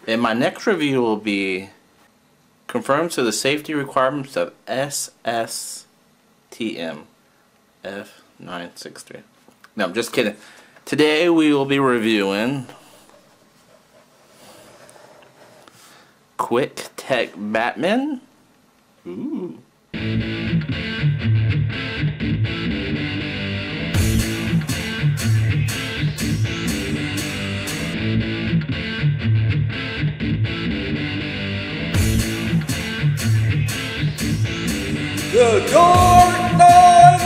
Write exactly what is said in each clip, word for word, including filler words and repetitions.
And my next review will be confirmed to the safety requirements of S S T M F nine six three. No, I'm just kidding. Today we will be reviewing Quick Tech Batman. Ooh. The Dark Knight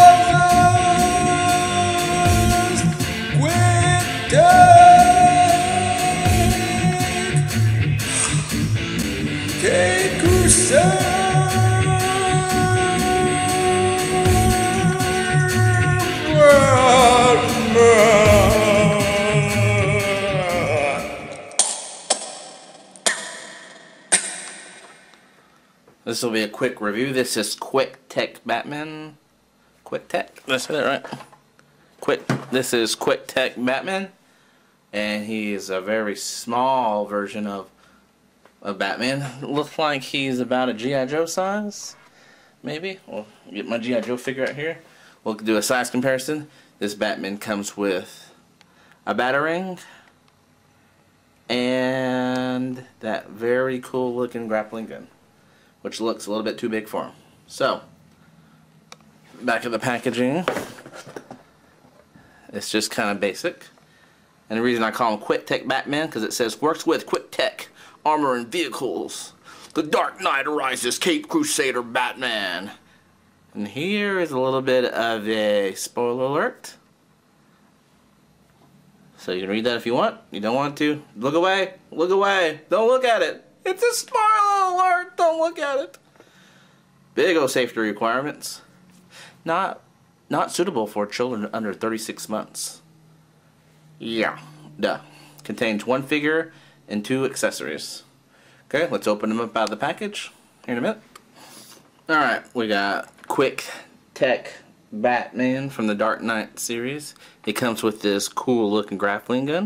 arises. Quick Tech. Kate Crusade. This will be a quick review. This is Quick Tech Batman. Quick Tech? Did I say that right? Quick. This is Quick Tech Batman, and he is a very small version of of Batman. Looks like he's about a G I Joe size, maybe. We'll get my G I Joe figure out here. We'll do a size comparison. This Batman comes with a Batarang and that very cool looking grappling gun, which looks a little bit too big for him. So, back of the packaging, it's just kind of basic. And the reason I call him Quick Tech Batman, because it says, works with Quick Tech, armor and vehicles. The Dark Knight arises, Cape Crusader Batman. And here is a little bit of a spoiler alert. So you can read that if you want. You don't want to, look away, look away, don't look at it. It's a spoiler alert! Don't look at it. Big old safety requirements. Not not suitable for children under thirty-six months. Yeah, duh. Contains one figure and two accessories. Okay, let's open them up out of the package here in a minute. Alright, we got Quick Tech Batman from the Dark Knight series. It comes with this cool looking grappling gun.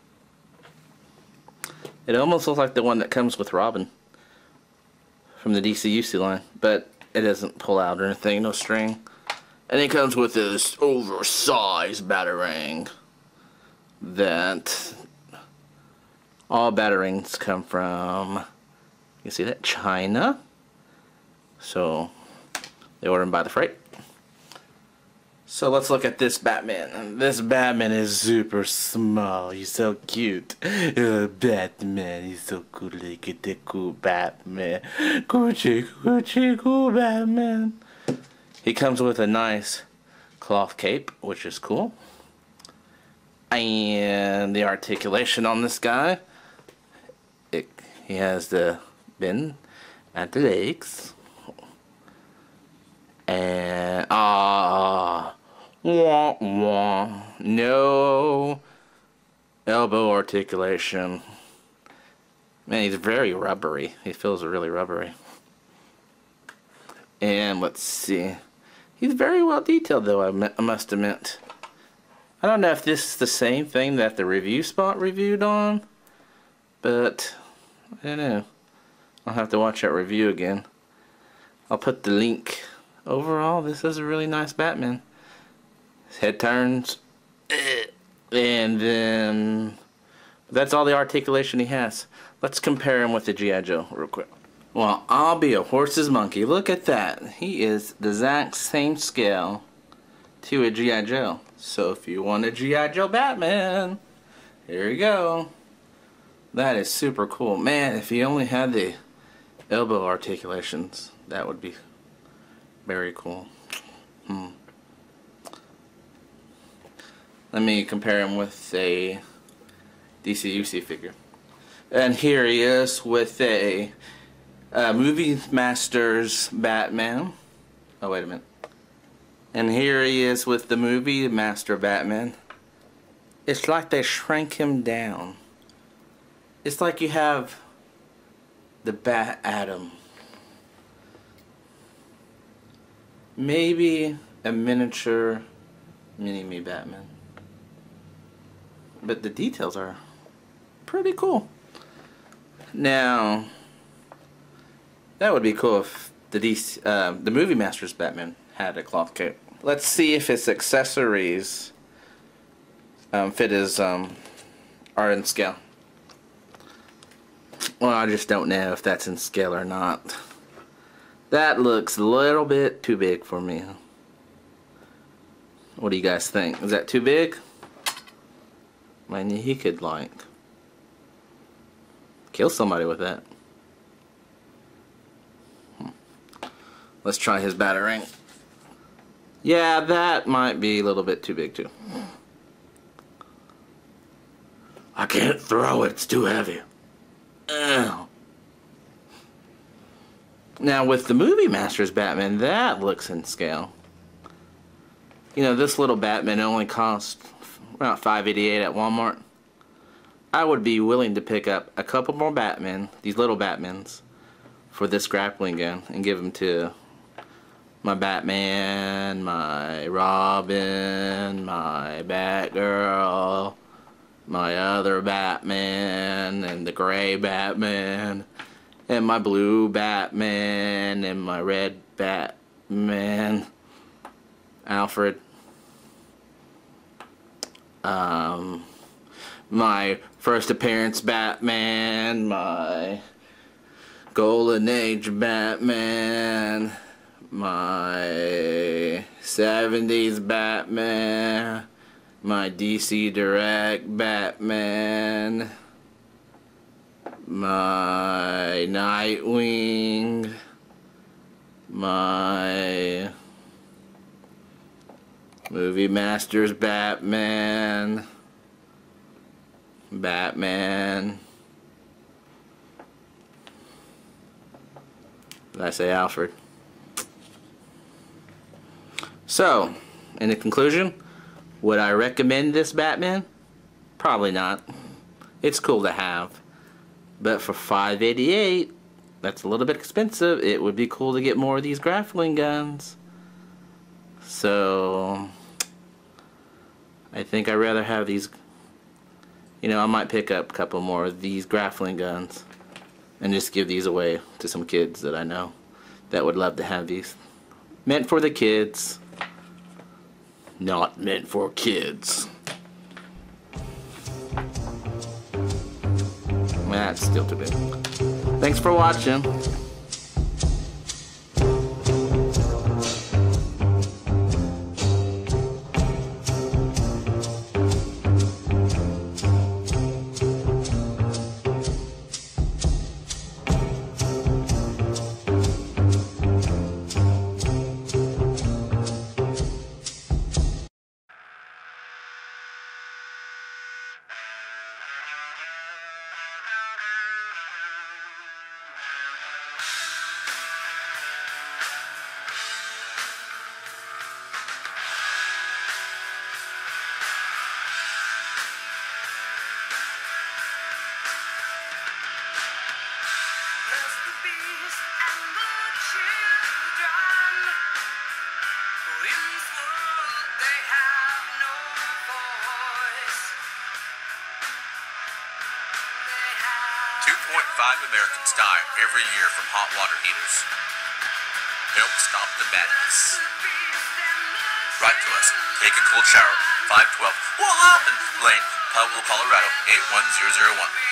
It almost looks like the one that comes with Robin from the D C U C line, but it doesn't pull out or anything, no string. And it comes with this oversized Batarang that all Batarangs come from, you see that, China. So they order them by the freight. So let's look at this Batman. This Batman is super small. He's so cute. Uh, Batman, he's so cool. Look at the cool Batman. Coochie, coochie, cool Batman. He comes with a nice cloth cape, which is cool. And the articulation on this guy. It, he has the bend at the legs. And ah, uh, wah wah, no elbow articulation. Man, he's very rubbery. He feels really rubbery. And let's see, he's very well detailed, though. I, I must admit. I don't know if this is the same thing that the review spot reviewed on, but I don't know. I'll have to watch that review again. I'll put the link. Overall, this is a really nice Batman. His head turns, and then that's all the articulation he has. Let's compare him with the G I Joe real quick. Well, I'll be a horse's monkey. Look at that. He is the exact same scale to a G I Joe. So if you want a G I Joe Batman, here you go. That is super cool. Man, if he only had the elbow articulations, that would be very cool. Hmm. Let me compare him with a D C U C figure. And here he is with a, a Movie Masters Batman. Oh, wait a minute. And here he is with the Movie Master Batman. It's like they shrank him down. It's like you have the Bat Atom. Maybe a miniature mini-me Batman. But the details are pretty cool. Now, that would be cool if the D C, uh, the Movie Masters Batman had a cloth cape. Let's see if his accessories um, fit his um, are in scale. Well, I just don't know if that's in scale or not. That looks a little bit too big for me. What do you guys think? Is that too big? I mean, he could like kill somebody with that. Hmm. Let's try his batarang. Yeah, that might be a little bit too big too. I can't throw it, it's too heavy. Ugh. Now with the Movie Masters Batman, that looks in scale. You know, this little Batman only cost about five eighty-eight at Walmart. I would be willing to pick up a couple more Batman, these little Batmans, for this grappling gun and give them to my Batman, my Robin, my Batgirl, my other Batman, and the gray Batman, and my blue Batman, and my red Batman, Alfred, um, my first appearance Batman, my Golden Age Batman, my seventies Batman, my D C Direct Batman, my Nightwing, my Movie Masters Batman, Batman. Did I say Alfred? So, in the conclusion, would I recommend this Batman? Probably not. It's cool to have. But for five eighty-eight, that's a little bit expensive. It would be cool to get more of these grappling guns. So, I think I'd rather have these. You know, I might pick up a couple more of these grappling guns and just give these away to some kids that I know that would love to have these. Meant for the kids. Not meant for kids. That's still too big. Thanks for watching. two point five Americans die every year from hot water heaters. Help stop the madness. Write to us. Take a cold shower. five twelve What happened? Lane, Pueblo, Colorado eight one zero zero one.